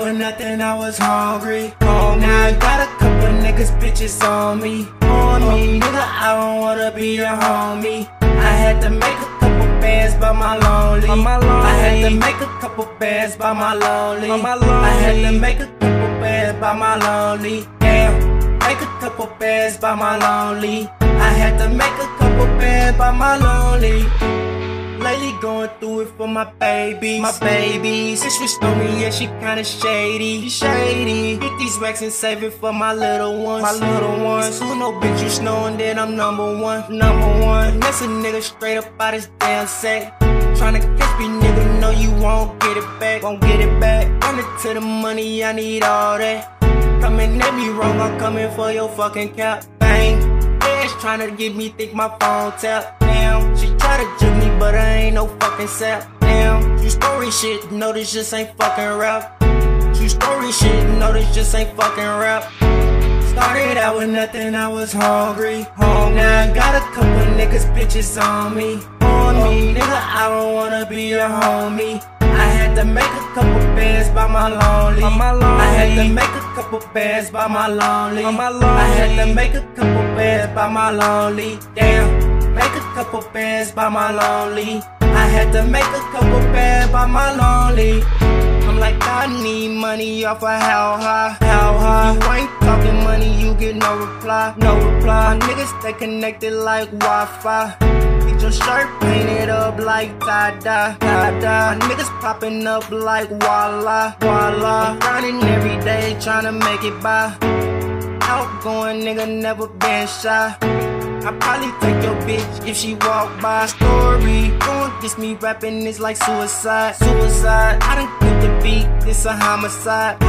with nothing, I was hungry. Now I got a couple niggas, bitches on me. Nigga, I don't wanna be your homie. I had to make a couple bands by my lonely. I had to make a couple bands by my lonely. I had to make a couple bands by my lonely. Damn, make a couple bands by my lonely. I had to make a couple bands by my lonely. Lately going through it for my baby. My baby, since she stole me, yeah, she kinda shady. Get these racks and save it for my little ones. Who no bitch, you snowing, then I'm number one. That's a nigga straight up out his damn sack. Tryna catch me, nigga, no you won't get it back. Run it to the money, I need all that. Coming at me wrong, I'm coming for your fucking cap. Bang, bitch tryna get me think my phone tap. Damn, she try to jig me, but I ain't no fucking sap. Damn, true story shit, no this just ain't fucking rap. True story shit, no this just ain't fucking rap. Started out with nothing, I was hungry. Now I got a couple niggas, bitches on me. Nigga, I don't wanna be your homie. I had to make a couple bands by my lonely. I had to make a couple bands by my lonely. I had to make a couple bands by my lonely. Damn, make a couple bands by my lonely. I had to make a couple bands by my lonely. I'm like, I need money off of how high. You ain't talking money, you get no reply. My niggas stay connected like Wi-Fi. Get your shirt painted up like tie-dye. My niggas popping up like voila. I'm grinding every day, tryna make it by. Outgoing nigga, never been shy. I probably take your bitch if she walk by. Story going against me, rapping is like suicide. I done killed the beat, this a homicide.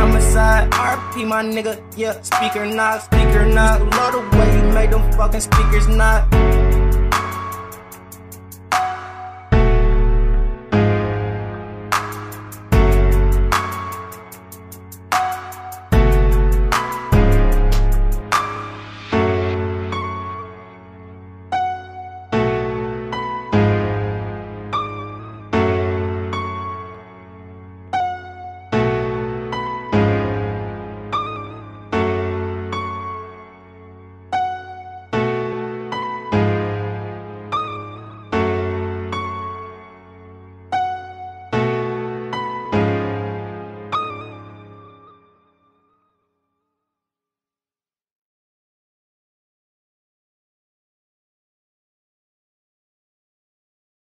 RP my nigga, yeah, speaker knock. Love the way you made them fucking speakers knock.